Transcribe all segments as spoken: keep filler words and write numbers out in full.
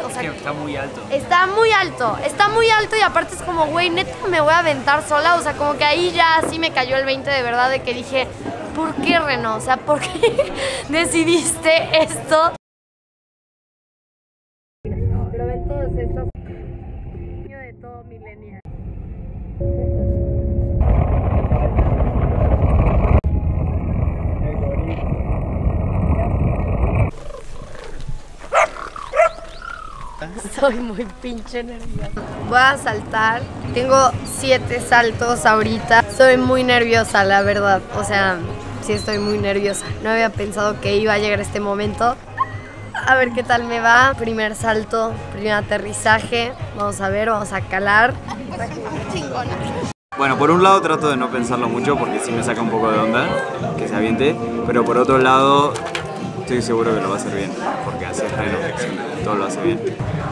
o sea, es que está muy alto. Está muy alto, está muy alto y aparte es como, güey, neta me voy a aventar sola, o sea, como que ahí ya sí me cayó el veinte de verdad de que dije, ¿por qué, Reno? O sea, ¿por qué decidiste esto? Pero ven todos estos de todo millennial. Soy muy pinche nerviosa. Voy a saltar. Tengo siete saltos ahorita. Soy muy nerviosa, la verdad. O sea, sí estoy muy nerviosa. No había pensado que iba a llegar este momento. A ver qué tal me va. Primer salto, primer aterrizaje. Vamos a ver, vamos a calar. Bueno, por un lado trato de no pensarlo mucho porque sí me saca un poco de onda que se aviente, pero por otro lado estoy seguro que lo va a hacer bien, porque así es Reno, todo lo hace bien.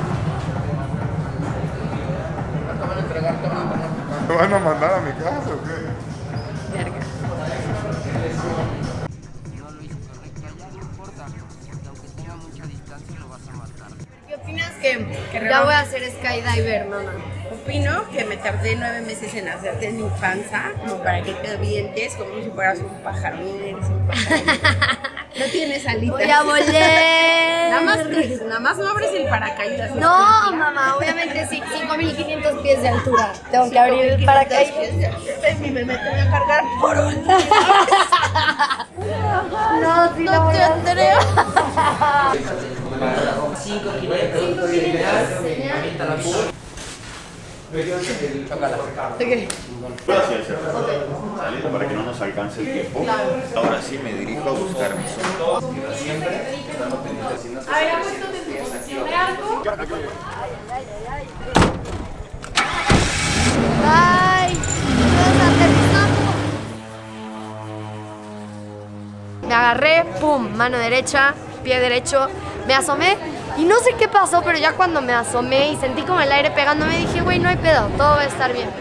¿Me van a mandar a mi casa o qué? Verga. ¿Qué opinas que, que ya voy a hacer skydiver, mamá? Opino que me tardé nueve meses en hacerte mi panza, como para que te avientes como si fueras un pájaro. No eres un pájaro. No tienes alitas. Voy a volar. Nada más, nada más no abres el paracaídas. No, mamá, obviamente sí, cinco mil quinientos pies de altura. Tengo que abrir el paracaídas. Mi bebé te voy a cargar por un... No, sí, no te atrevo. cinco kilómetros. Okay. Gracias, okay. Para que no nos alcance el tiempo. Claro. Ahora sí me dirijo a buscar mi sol. A ver, apuéstate en tu posición de arco. Bye. Me agarré, pum, mano derecha, pie derecho, me asomé. Y no sé qué pasó, pero ya cuando me asomé y sentí como el aire pegándome, dije, güey, no hay pedo, todo va a estar bien.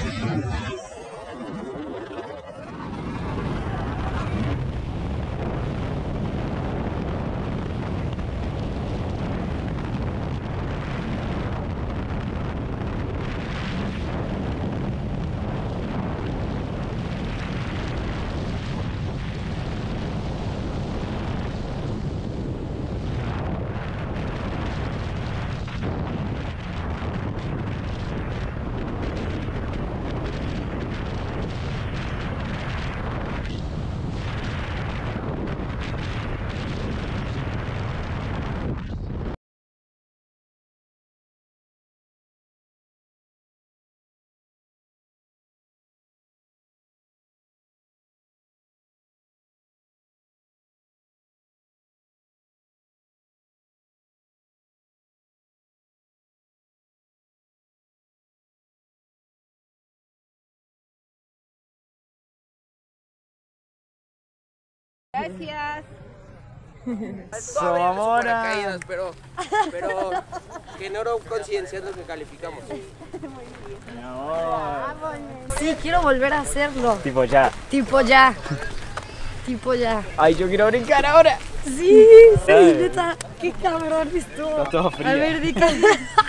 Gracias. Somamona. Pero, pero que no lo concienciando que calificamos. Mi amor. Sí, quiero volver a hacerlo. Tipo ya. Tipo ya. Tipo ya. Ay, yo quiero brincar ahora. Sí, sí, neta. Qué cabrón estuvo. Está todo frío. A ver, Dita.